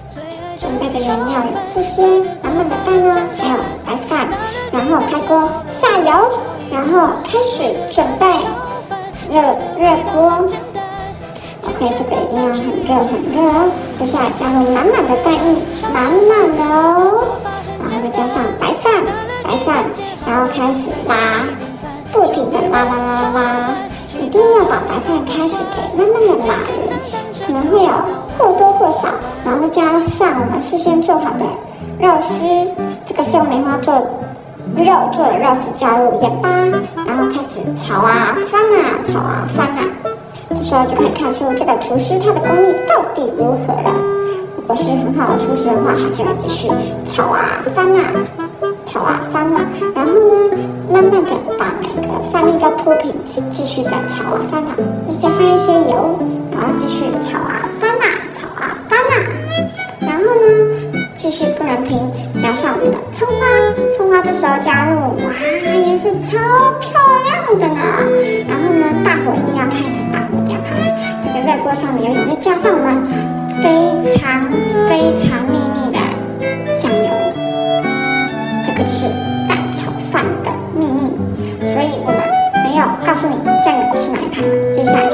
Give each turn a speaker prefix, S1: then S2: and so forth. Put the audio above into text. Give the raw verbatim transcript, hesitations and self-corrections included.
S1: 准备的原料有这些满满的蛋哦，还有白饭，然后开锅下油，然后开始准备热热锅。OK， 这个一定要很热很热哦。接下来加入满满的蛋液，满满的哦，然后再加上白饭，白饭，然后开始拉，不停的拉拉拉拉，一定要把白饭开始给慢慢的拉匀，可能会有或多或少，然后再加上我们事先做好的肉丝，这个是用梅花做肉做的肉丝，加入盐巴，然后开始炒啊翻啊，炒啊翻啊。这时候就可以看出这个厨师他的功力到底如何了。如果是很好的厨师的话，他就会继续炒啊翻啊，炒啊翻啊，然后呢，慢慢的把每个饭粒都铺平，继续的炒啊翻啊，再加上一些油，然后继续炒啊翻啊，炒啊翻啊，然后呢，继续不能停，加上我们的葱花，葱花这时候加入，哇，颜色超漂亮的呢。然后呢，大火一定要开着，大火一定要开着。这个热锅上面有点，再加上我们非常非常秘密的酱油，这个就是蛋炒饭的秘密。所以我们没有告诉你酱油是哪一派的，接下来就